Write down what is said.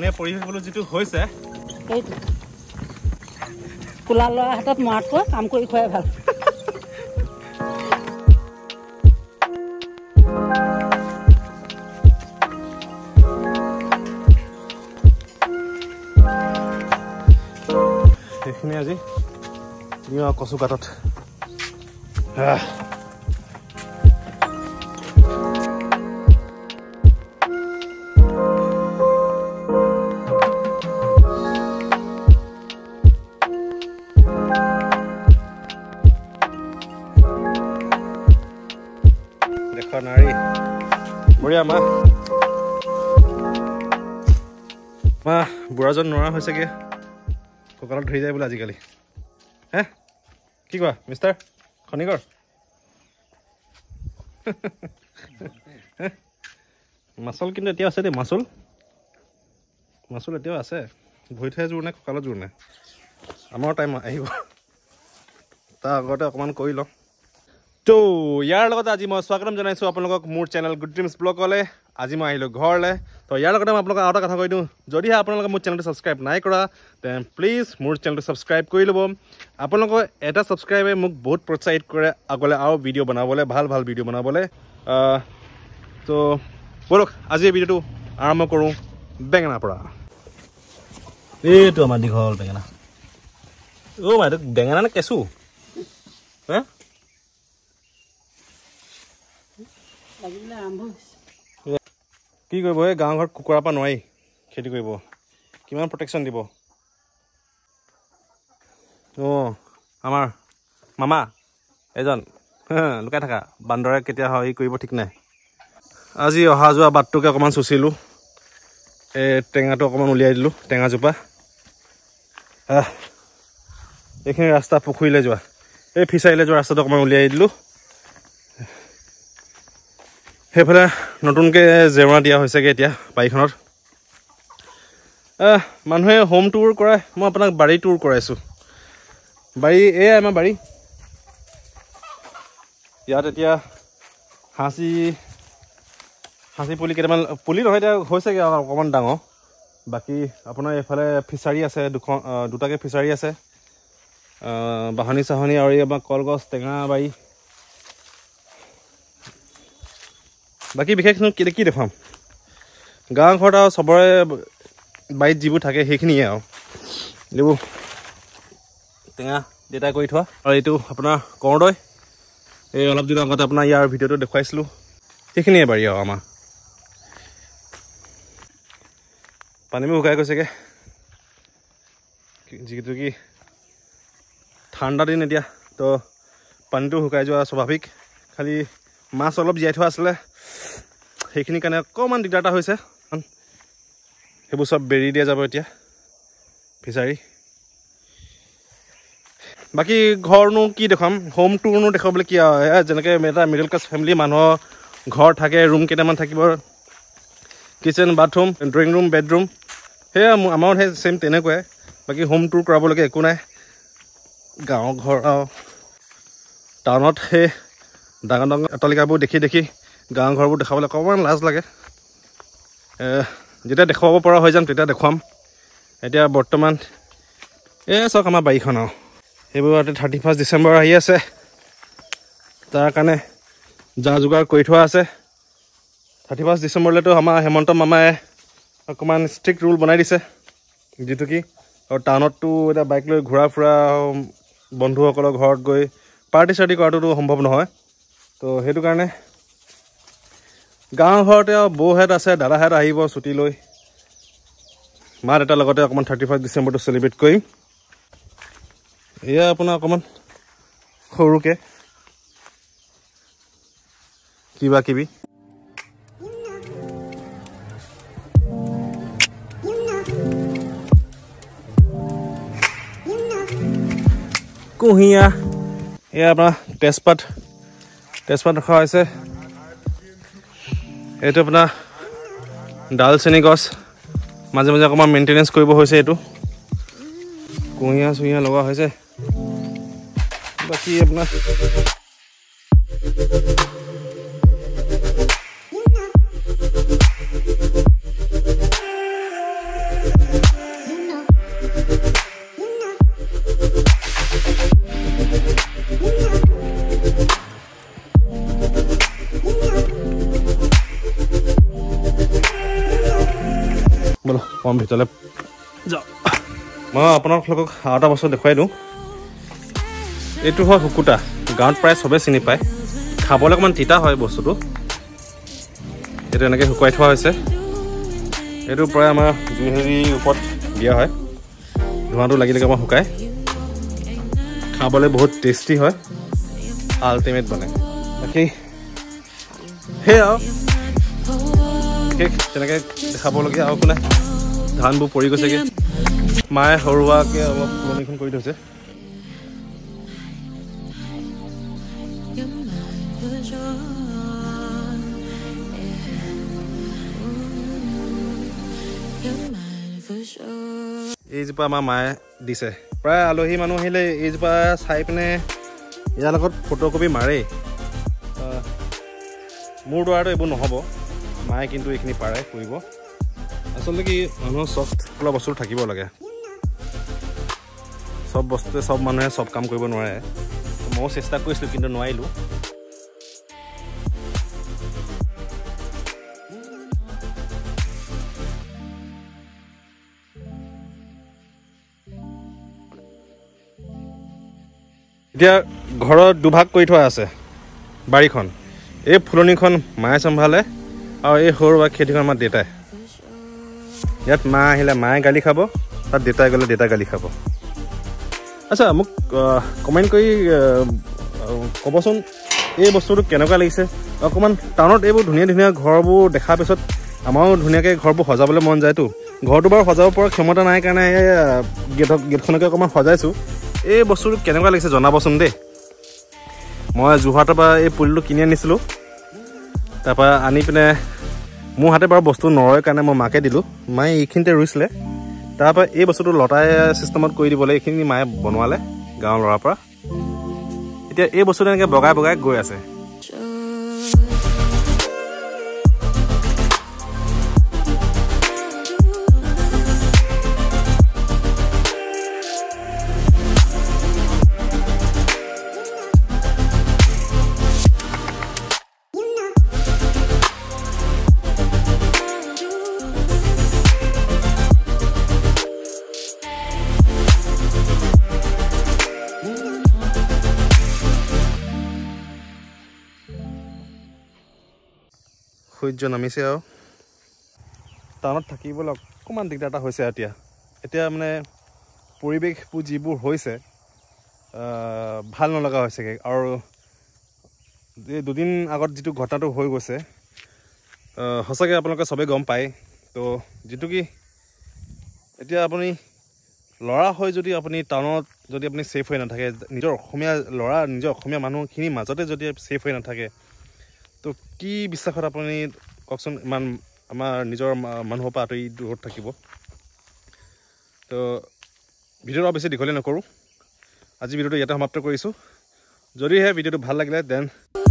টাউনীয়া পৰিৱেশ বোলো যিটো হৈছে সেইটো কোলা ল'ৰা হাতত মৰাতকৈ কাম কৰি খুৱাই ভাল সেইখিনি আজি কচু কাটত দেখা নাৰী বঢ়িয়া মা বুঢ়াজন নোৱাৰা হৈছেগে কঁকালত ধৰি যায় বোলে আজিকালি হে কি কোৱা মিষ্টাৰ খনিকৰ মাচল কিন্তু এতিয়াও আছে দেই মাচল এতিয়াও আছে ভৰিতহে জোৰ নাই কঁকালত জোৰ নাই আমাৰ টাইম আহিব তাৰ আগতে অকণমান কৰি লওঁ তো ইয়াৰ লগতে আজি মই স্বাগতম জনাইছোঁ আপোনালোকক মোৰ চেনেল গুড ড্ৰিমছ ব্লগলৈ আজি মই আহিলোঁ ঘৰলৈ তো ইয়াৰ লগতে মই আপোনালোকক আৰু এটা কথা কৈ দিওঁ যদিহে আপোনালোকে মোৰ চেনেলটো ছাবস্ক্ৰাইব নাই কৰা তেন প্লিজ মোৰ চেনেলটো ছাবস্ক্ৰাইব কৰি ল'ব আপোনালোকৰ এটা ছাবস্ক্ৰাইবে মোক বহুত প্ৰোৎসাহিত কৰে আগলৈ আৰু ভিডিঅ' বনাবলৈ ভাল ভিডিঅ' বনাবলৈ তো বলক আজি এই ভিডিঅ'টো আৰম্ভ কৰোঁ বেঙেনাৰ পৰা এইটো আমাৰ দীঘল বেঙেনা অ' মা এইটো বেঙেনা নে কেঁচু হে কি কৰিব এই গাঁও ঘৰত কুকুৰাৰ পৰা নোৱাৰি খেতি কৰিব কিমান প্ৰটেকশ্যন দিব অঁ আমাৰ মামা এজন লুকাই থাকা বান্দৰে কেতিয়া হয় কৰিব ঠিক নাই আজি অহা যোৱা বাটটোকে অকণমান চুচিলোঁ এই টেঙাটো অকণমান উলিয়াই দিলোঁ টেঙাজোপা এইখিনি ৰাস্তা পুখুৰীলৈ যোৱা এই ফিচাৰীলৈ যোৱা ৰাস্তাটো অকণমান উলিয়াই দিলোঁ সেইফালে নতুনকৈ জেওৰা দিয়া হৈছেগৈ এতিয়া বাৰীখনত মানুহে হোম টুৰ কৰায় মই আপোনাক বাৰী টুৰ কৰাইছোঁ বাৰী এয়াই আমাৰ বাৰী ইয়াত এতিয়া সাঁচি পুলি কেইটামান পুলি নহয় এতিয়া হৈছেগৈ অকণমান ডাঙৰ বাকী আপোনাৰ এইফালে ফিচাৰী আছে দুটাকৈ ফিচাৰী আছে বাহনী চাহনী আৰু আমাৰ কলগছ টেঙা বাৰী বাকী বিশেষনো কি দেখুৱাম গাঁও ঘৰত আৰু চবৰে বাৰীত যিবোৰ থাকে সেইখিনিয়ে আৰু এইবোৰ টেঙা দেউতাই কৰি থোৱা আৰু এইটো আপোনাৰ কৰ্দৈ এই অলপ দিনৰ আগতে আপোনাৰ ইয়াৰ ভিডিঅ'টো দেখুৱাইছিলোঁ সেইখিনিয়ে বাৰী আৰু আমাৰ পানীবোৰ শুকাই গৈছেগৈ যিটো কি ঠাণ্ডা দিন এতিয়া তো পানীটো শুকাই যোৱা স্বাভাৱিক খালি মাছ অলপ জীয়াই থোৱা আছিলে সেইখিনিৰ কাৰণে অকণমান দিগদাৰ এটা হৈছে সেইবোৰ চব বেৰি দিয়া যাব এতিয়া ফিচাৰী বাকী ঘৰনো কি দেখুৱাম হোম টুৰনো দেখুৱাবলৈ কি আৰু যেনেকৈ এটা মিডল ক্লাছ ফেমিলি মানুহৰ ঘৰ থাকে ৰুম কেইটামান থাকিব kitchen bathroom drawing room bedroom সেয়া আমাৰো সেই ছেইম তেনেকুৱাই বাকী হোম টুৰ কৰাবলৈকে একো নাই গাঁৱৰ ঘৰ আৰু টাউনত সেই ডাঙৰ অট্টালিকাবোৰ দেখি গাঁৱৰ ঘৰবোৰ দেখাবলৈ অকণমান লাজ লাগে যেতিয়া দেখুৱাব পৰা হৈ যাম তেতিয়া দেখুৱাম এতিয়া বৰ্তমান চাওক আমাৰ বাৰীখন আৰু সেইবোৰ 31 ডিচেম্বৰ আহি আছে তাৰ কাৰণে যা যোগাৰ কৰি থোৱা আছে 31 ডিচেম্বৰলৈতো আমাৰ হেমন্ত মামাই অকণমান ষ্ট্ৰিক্ট ৰুল বনাই দিছে যিটো কি আৰু টাউনততো এতিয়া বাইক লৈ ঘূৰা ফুৰা বন্ধুসকলৰ ঘৰত গৈ পাৰ্টি চাৰ্টি কৰাটোতো সম্ভৱ নহয় তো সেইটো কাৰণে গাঁৱৰ ঘৰতে আৰু বৌহেঁত আছে দাদাহেঁত আহিব ছুটি লৈ মা দেউতাৰ লগতে অকণমান 31 ডিচেম্বৰটো চেলিব্ৰেট কৰিম এয়া আপোনাৰ অকণমান সৰুকৈ কিবা কিবি কুঁহিয়া এয়া আপোনাৰ তেজপাত ৰখা হৈছে এইটো আপোনাৰ ডালচেনি গছ মাজে মাজে অকণমান মেইনটেনেঞ্চ কৰিব হৈছে এইটো কুঁহিয়া চুঁহিয়া লগা হৈছে বাকী আপোনাৰ অকণমান ভিতৰলৈ যাওঁ মই আপোনালোকক আৰু এটা বস্তু দেখুৱাই দিওঁ এইটো হয় শুকুতা গাঁৱত প্ৰায় চবেই চিনি পায় খাবলৈ অকণমান তিতা হয় বস্তুটো এইটো এনেকৈ শুকুৱাই থোৱা হৈছে এইটো প্ৰায় আমাৰ জুইহেৰিৰ ওপৰত দিয়া হয় ধোঁৱাটো লাগিলেকে মই শুকাই খাবলৈ বহুত টেষ্টি হয় আল্টিমেট বনে বাকী সেয়া আৰু বিশেষ তেনেকৈ দেখাবলগীয়া আৰু একো নাই ধানবোৰ পৰি গৈছেগৈ মায়ে সৰুৱাকৈ অলপ ফুলনিখন কৰি থৈছে এইজোপা আমাৰ মায়ে দিছে প্ৰায় আলহী মানুহ আহিলে এইজোপা চাই পিনে ইয়াৰ লগত ফটোকপি মাৰেই মোৰ দ্বাৰাতো এইবোৰ নহ'ব মায়ে কিন্তু এইখিনি পাৰে কৰিব আচলতে কি মানুহৰ চখ বোলা বস্তু থাকিব লাগে চব বস্তুৱে চব মানুহে চব কাম কৰিব নোৱাৰে ময়ো চেষ্টা কৰিছিলোঁ কিন্তু নোৱাৰিলোঁ এতিয়া ঘৰত দুভাগ কৰি থোৱা আছে বাৰীখন এই ফুলনিখন মায়ে চম্ভালে আৰু এই সৰু বা খেতিখন আমাৰ দেউতাই ইয়াত মা আহিলে মায়ে গালি খাব তাত দেউতাই গ'লে দেউতাই গালি খাব আচ্ছা মোক কমেণ্ট কৰি ক'বচোন এই বস্তুটো কেনেকুৱা লাগিছে অকণমান টাউনত এইবোৰ ধুনীয়া ধুনীয়া ঘৰবোৰ দেখাৰ পিছত আমাৰো ধুনীয়াকৈ ঘৰবোৰ সজাবলৈ মন যায়তো ঘৰটো বাৰু সজাব পৰা ক্ষমতা নাই কাৰণে এই গেটখনকে অকণমান সজাইছোঁ এই বস্তুটো কেনেকুৱা লাগিছে জনাবচোন দেই মই যোৰহাটৰ পৰা এই পুলিটো কিনি আনিছিলোঁ তাৰপৰা আনি পিনে মোৰ হাতে বাৰু বস্তু নৰয় কাৰণে মই মাকে দিলোঁ মায়ে এইখিনিতে ৰুইছিলে তাৰপৰা এই বস্তুটো লতাই চিষ্টেমত কৰি দিবলৈ এইখিনি মায়ে বনোৱালে গাঁৱৰ ল'ৰাৰ পৰা এতিয়া এই বস্তুটো এনেকৈ বগাই বগাই গৈ আছে সূৰ্য নামিছে আৰু টাউনত থাকিবলৈ অকণমান দিগদাৰ এটা হৈছে এতিয়া মানে পৰিৱেশবোৰ যিবোৰ হৈছে ভাল নলগা হৈছেগৈ আৰু এই দুদিন আগত যিটো ঘটনাটো হৈ গৈছে সঁচাকৈ আপোনালোকে চবেই গম পায় তো যিটো কি এতিয়া আপুনি ল'ৰা হৈ যদি আপুনি টাউনত যদি আপুনি ছেফ হৈ নাথাকে নিজৰ অসমীয়া মানুহখিনিৰ মাজতে যদি ছেফ হৈ নাথাকে তো কি বিশ্বাসত আপুনি কওকচোন ইমান আমাৰ নিজৰ মানুহৰ পৰা আঁতৰি দূৰত থাকিব তো ভিডিঅ'টো বেছি দীঘলীয়া নকৰোঁ আজি ভিডিঅ'টো ইয়াতে সমাপ্ত কৰিছোঁ যদিহে ভিডিঅ'টো ভাল লাগিলে দেন